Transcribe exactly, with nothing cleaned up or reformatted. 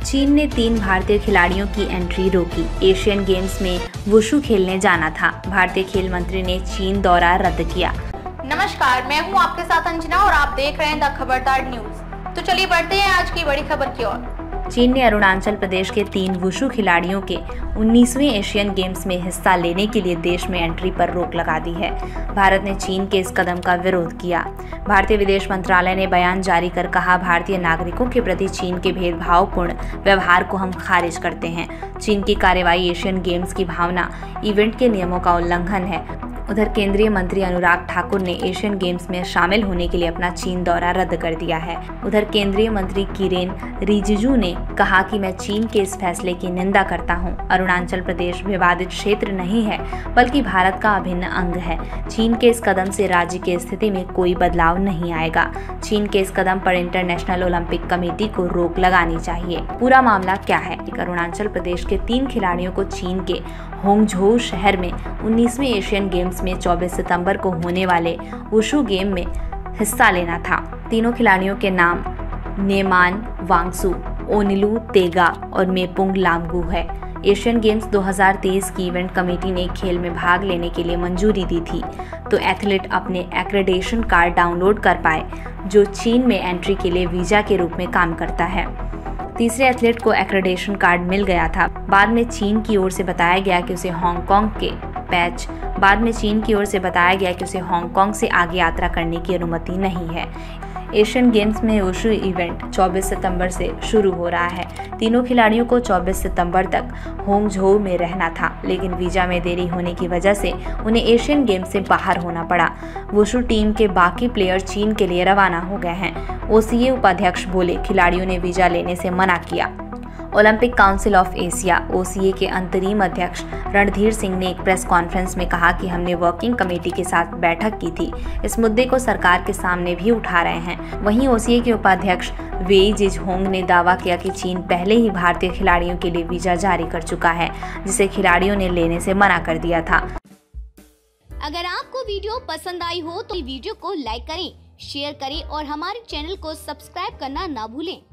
चीन ने तीन भारतीय खिलाड़ियों की एंट्री रोकी। एशियन गेम्स में वुशु खेलने जाना था। भारतीय खेल मंत्री ने चीन दौरा रद्द किया। नमस्कार, मैं हूं आपके साथ अंजना और आप देख रहे हैं द खबरदार न्यूज। तो चलिए बढ़ते हैं आज की बड़ी खबर की ओर। चीन ने अरुणाचल प्रदेश के तीन वुशु खिलाड़ियों के उन्नीसवें एशियन गेम्स में हिस्सा लेने के लिए देश में एंट्री पर रोक लगा दी है। भारत ने चीन के इस कदम का विरोध किया। भारतीय विदेश मंत्रालय ने बयान जारी कर कहा, भारतीय नागरिकों के प्रति चीन के भेदभावपूर्ण व्यवहार को हम खारिज करते हैं। चीन की कार्रवाई एशियन गेम्स की भावना, इवेंट के नियमों का उल्लंघन है। उधर केंद्रीय मंत्री अनुराग ठाकुर ने एशियन गेम्स में शामिल होने के लिए अपना चीन दौरा रद्द कर दिया है। उधर केंद्रीय मंत्री किरेन रिजिजू ने कहा कि मैं चीन के इस फैसले की निंदा करता हूं। अरुणाचल प्रदेश विवादित क्षेत्र नहीं है, बल्कि भारत का अभिन्न अंग है। चीन के इस कदम से राज्य की स्थिति में कोई बदलाव नहीं आएगा। चीन के इस कदम पर इंटरनेशनल ओलंपिक कमेटी को रोक लगानी चाहिए। पूरा मामला क्या है? अरुणाचल प्रदेश के तीन खिलाड़ियों को चीन के होंगझोउ शहर में उन्नीसवें एशियन गेम्स में चौबीस सितंबर को होने वाले वुशु गेम में हिस्सा लेना था। तीनों खिलाड़ियों के नाम नेमान वांगसु, ओनिलू तेगा और मेपुंग लामगू है। एशियन गेम्स दो हज़ार तेईस की इवेंट कमेटी ने खेल में भाग लेने के लिए मंजूरी दी थी, तो एथलीट अपने एक्रेडिटेशन कार्ड डाउनलोड कर पाए, जो चीन में एंट्री के लिए वीजा के रूप में काम करता है। तीसरे एथलीट को एक्रेडिटेशन कार्ड मिल गया था। बाद में चीन की ओर से बताया गया कि उसे हांगकांग के पैच बाद में चीन की ओर से बताया गया कि उसे हांगकांग से आगे यात्रा करने की अनुमति नहीं है। एशियन गेम्स में वुशु इवेंट चौबीस सितंबर से शुरू हो रहा है। तीनों खिलाड़ियों को चौबीस सितंबर तक होंगझोउ में रहना था, लेकिन वीजा में देरी होने की वजह से उन्हें एशियन गेम्स से बाहर होना पड़ा। वुशु टीम के बाकी प्लेयर चीन के लिए रवाना हो गए हैं। ओसीए उपाध्यक्ष बोले, खिलाड़ियों ने वीजा लेने से मना किया। Olympic council of Asia OCA के अंतरिम अध्यक्ष रणधीर सिंह ने एक प्रेस कॉन्फ्रेंस में कहा कि हमने वर्किंग कमेटी के साथ बैठक की थी। इस मुद्दे को सरकार के सामने भी उठा रहे हैं। वहीं ओसीए के उपाध्यक्ष वेई जिजहोंग ने दावा किया कि चीन पहले ही भारतीय खिलाड़ियों के लिए वीजा जारी कर चुका है, जिसे खिलाड़ियों ने लेने से मना कर दिया था। अगर आपको वीडियो पसंद आई हो तो वीडियो को लाइक करें, शेयर करें और हमारे चैनल को सब्सक्राइब करना ना भूलें।